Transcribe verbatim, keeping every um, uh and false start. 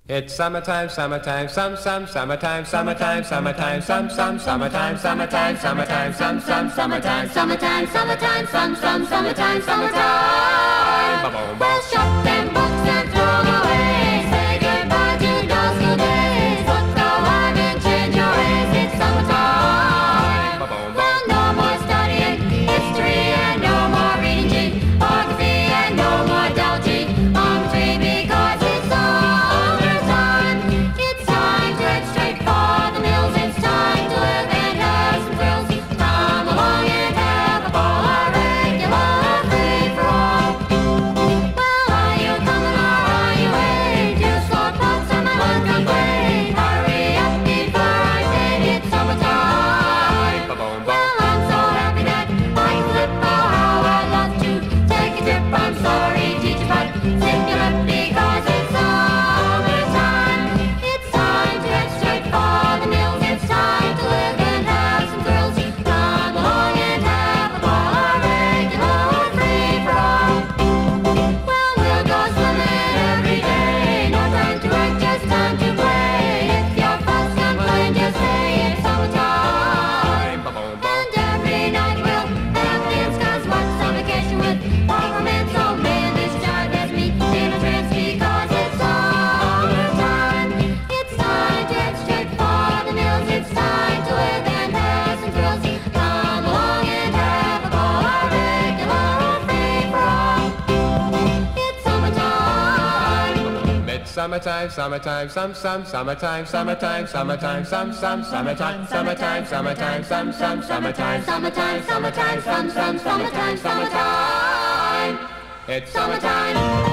It's summertime, summertime, some, some, summertime, summertime, summertime, some, some, summertime, summertime, summertime, some, some, summertime, summertime, summertime, some, some, summertime, summertime. Well, shut them books and throw them away. Say goodbye to those school days. Put the line and change your ways. It's summertime. Well, no more studying history and no more reading geography and no more geology on the tree because it's summertime. It's time to head straight for the mills. It's time to live and have some thrills. Come along and have a ball, a regular free-for-all. Well, are you coming or are you waiting? Just slow pulse and my one complaint. Hurry up before I say it's summertime. Well, I'm so happy that I can flip. Oh, how I'd love to take a trip. I'm sorry, teacher, but zip your lip because it's summertime. It's time to head straight for the mills. It's time to live and have some thrills. Come along and have a ball, a regular free-for-all. Well, we'll go swimming every day. No time to work, just time to play. If your folks complain, just say it's summertime. And every night we'll have dance, 'cause what's on vacation with all romance? Oh man, this jive has me in a trance because it's summertime. It's time to head straight for the mills. It's time to live and have some thrills. Come along and have a ball, a regular free-for-all. It's summertime. It's summertime, summertime, some, some, summertime, summertime, summertime, some, some, summertime, summertime, summertime, some, some, summertime, summertime, summertime, some, some, summertime, summertime. It's summertime.